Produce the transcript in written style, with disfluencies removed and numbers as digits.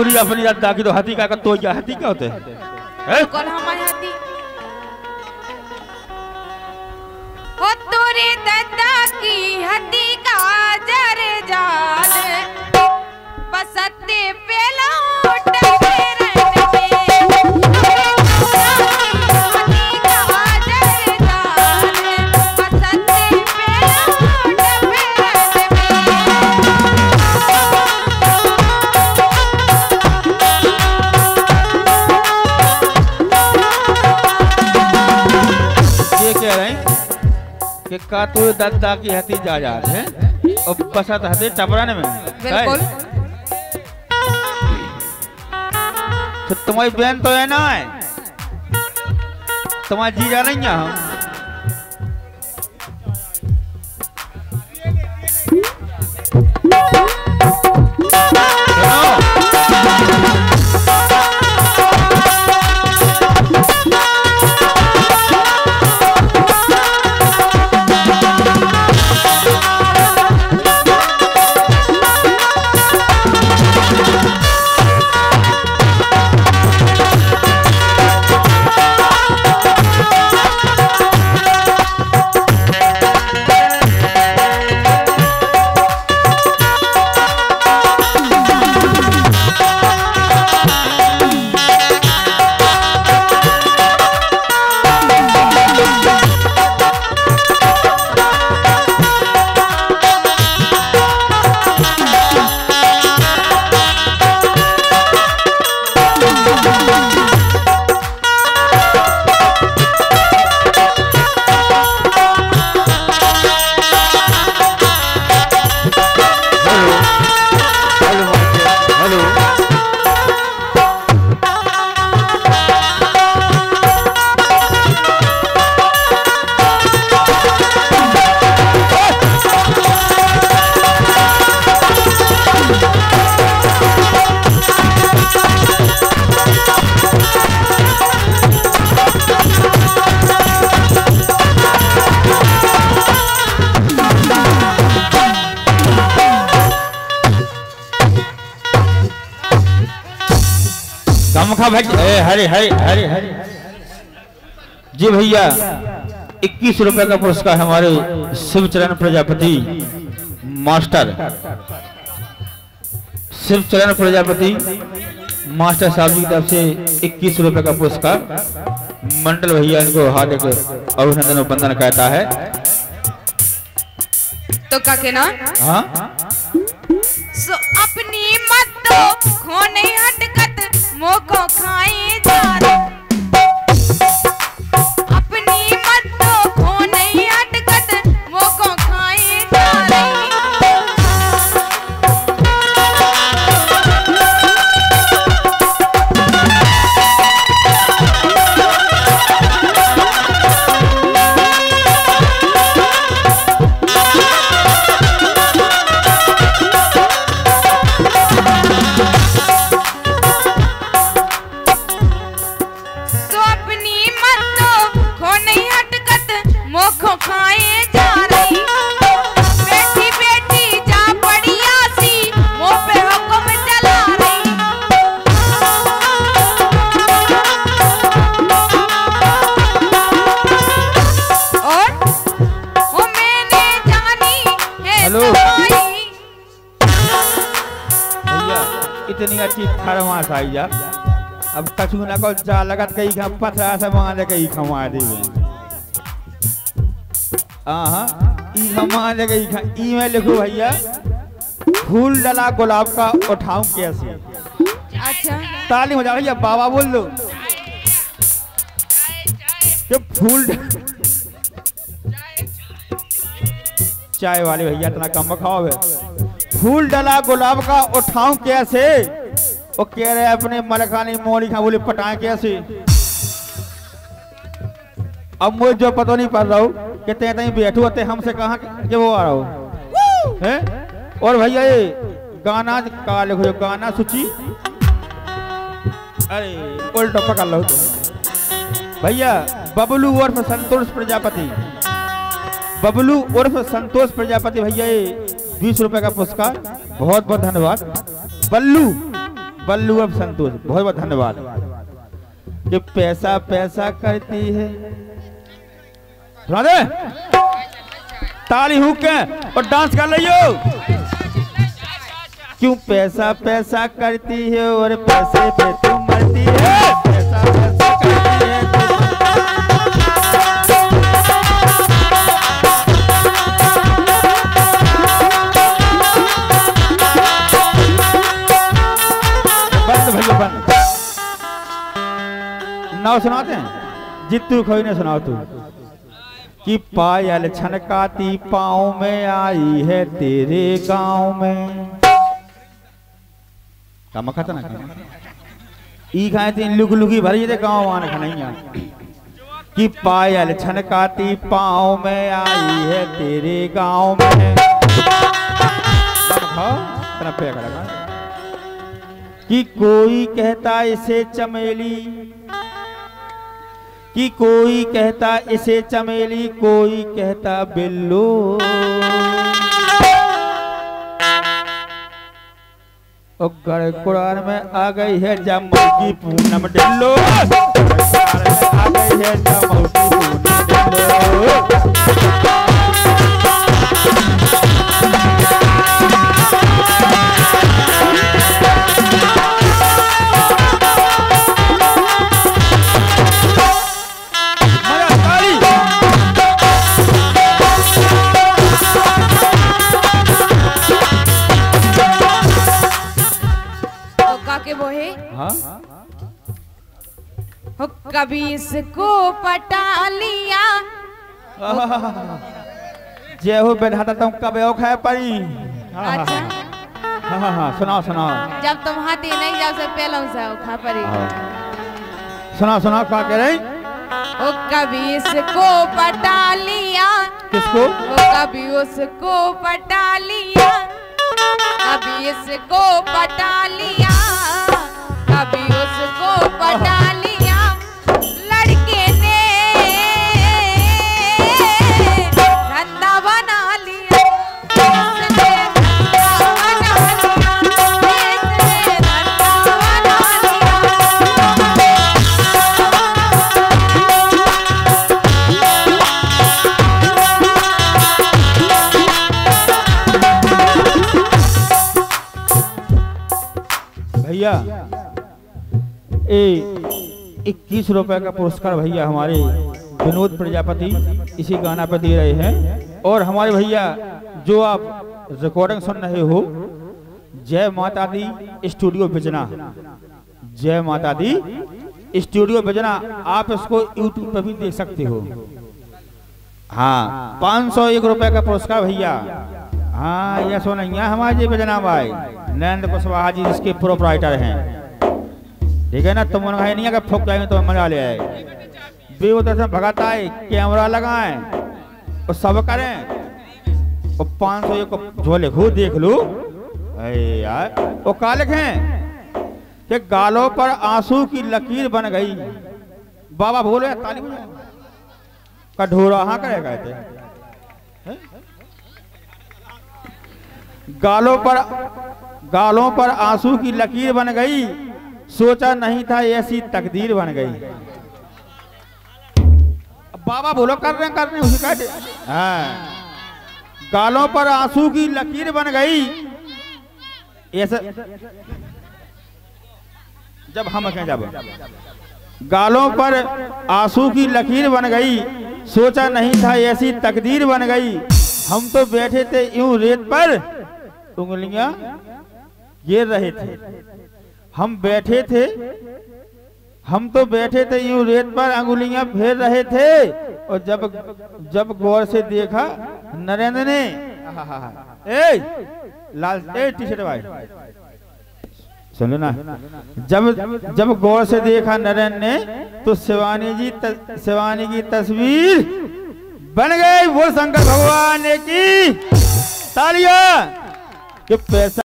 पूरी अपनी दादा की तो हाथी का तो क्या हाथी क्या होते हैं कौन हमारे हाथी हो तोरे दादा की हाथी का जर जाल बसते पेला का तो दादा की हती जा जाते हैं और बसत हते टपराने में बिल्कुल। तो तुम्हारी बहन तो है ना है तुम्हारी जीजा नहीं है हम हरे हरे हरे हरे जी भैया 21 रुपए का पुरस्कार हमारे शिवचरण प्रजापति मास्टर शिवचरण प्रजापति मास्टर साहब जी की तरफ से 21 रुपए का पुरस्कार मंडल भैया इनको हार्दिक अभिनंदन और वंदन कहता है। तो का के ना हाँ सो अपनी मत तो खोने हटकत मोको खाए जा अपनी मत तो खोने हटकत मोको खाए जा इतनी अच्छी फरमाश आई जा अब कछु ना को जा लगत कई का पथरा से मार कई खमा देवे हां ई खमा दे कई ई में लिखो भैया फूल डला गुलाब का उठाऊं कैसे। अच्छा ताली हो जा भैया बाबा बोल दो कि फूल चाय वाले भैया इतना कम खाओ फूल डला गुलाब का उठाऊं कैसे वो कह रहे अपने मलखानी मोली खा बोले पटाए कैसे। अब मुझे जो पता नहीं पड़ रहा हूँ कि ते बैठो होते हमसे कहाँ के वो आ रहा हूँ हैं। और भैया ये गाना का लिखो गाना सूची अरे उल्टा पकड़ लो तो भैया बबलू उर्फ संतोष प्रजापति बबलू उर्फ संतोष प्रजापति भैया ये 20 रुपए का पुरस्कार बहुत बहुत धन्यवाद। बल्लू बल्लू अब संतोष, बहुत बहुत धन्यवाद। कि पैसा पैसा करती है, सुना दे ताली हुक के और डांस कर लियो। क्यों पैसा पैसा करती है और पैसे पे तू मरती है, पैसा पैसा करती है बंद भैया बंद। नाव सुनाते हैं जितू खोई ने सुनाओ तू। कि पायल छनकाती पाँव में आई है तेरे गांव में, काम खाता ना ई खाए तीन लुक लुकी भरी थे गांव आने का नहीं। कि पायल छनकाती पाँव में आई है तेरे गांव में, कि कोई कहता इसे चमेली, कि कोई कहता इसे चमेली, कोई कहता बिल्लो। और गढ़कुरान में आ गई है जम्मू की पूनम डिल्लो, आ गई है जम्मू की पूनम डिल्लो। कभी इसको पटा लिया। जय हो बैठाता तुम कब खाए पड़ी। अच्छा हाँ सुनाओ सुनाओ। जब तुम हाथी नहीं जब से पहले से खा पड़ी। सुनाओ सुनाओ क्या कह रही। ओ कभी इसको पटा लिया, किसको? ओ कभी उसको पटा लिया, कभी इसको पटा लिया, कभी उसको पटा लिया। लड़के ने धंधा बना लिया, इसने धंधा बना लिया, इसने धंधा बना लिया। भैया 21 रुपए का पुरस्कार भैया हमारे विनोद प्रजापति इसी गाना पर दे रहे हैं। और हमारे भैया जो आप रिकॉर्डिंग सुन रहे हो, जय माता दी स्टूडियो बिजना, जय माता दी स्टूडियो बिजना, आप इसको यूट्यूब पर भी देख सकते हो। हाँ 501 रुपए का पुरस्कार भैया। हाँ यह सोनैया हमारे बिजना भाई नरेंद्र कुशवाहा जी जिसके प्रोपराइटर हैं, ठीक है ना। तुम भाई नहीं अगर फूक जाएंगे तो मजा ले आए। बेउतर से भगाता है, कैमरा लगाएं और सब करें और 501 को झोले खुद देख लो। यार वो क्या लिखें कि गालों पर आंसू की लकीर बन गई। बाबा बोले ताली बजाओ, कठोरा हाँ करेगा थे। गालों पर आंसू की लकीर बन गई, सोचा नहीं था ऐसी तकदीर बन गई। बाबा बोलो कर रहे उसी कहते। हाँ गालों पर आंसू की लकीर बन गई, ऐसा जब हम जब गालों पर आंसू की लकीर बन गई, सोचा नहीं था ऐसी तकदीर बन गई। हम तो बैठे थे यूं रेत पर, उंगलियां गिर रहे थे। हम तो बैठे थे यूं रेत पर, अंगुलियां फेर रहे थे। और जब गौर से देखा नरेंद्र ने, लाल टी शर्ट भाई सुनो ना, जब गौर से देखा नरेंद्र ने तो शिवानी की तस्वीर बन गई। बोल शंकर भगवान की तालियां। कि पैसा